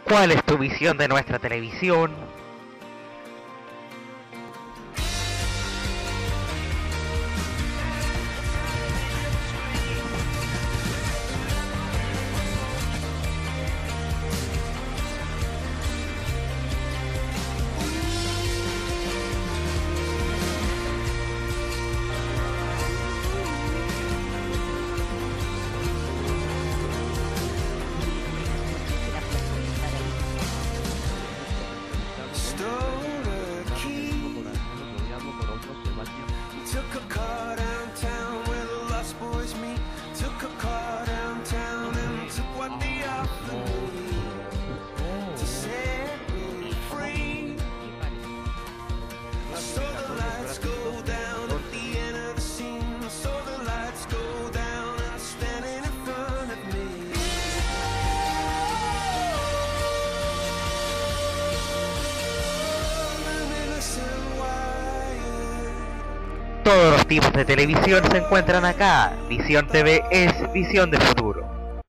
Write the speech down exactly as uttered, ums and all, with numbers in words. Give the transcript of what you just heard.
¿Cuál es tu visión de nuestra televisión? Todos los tipos de televisión se encuentran acá. Visión T V es visión de futuro.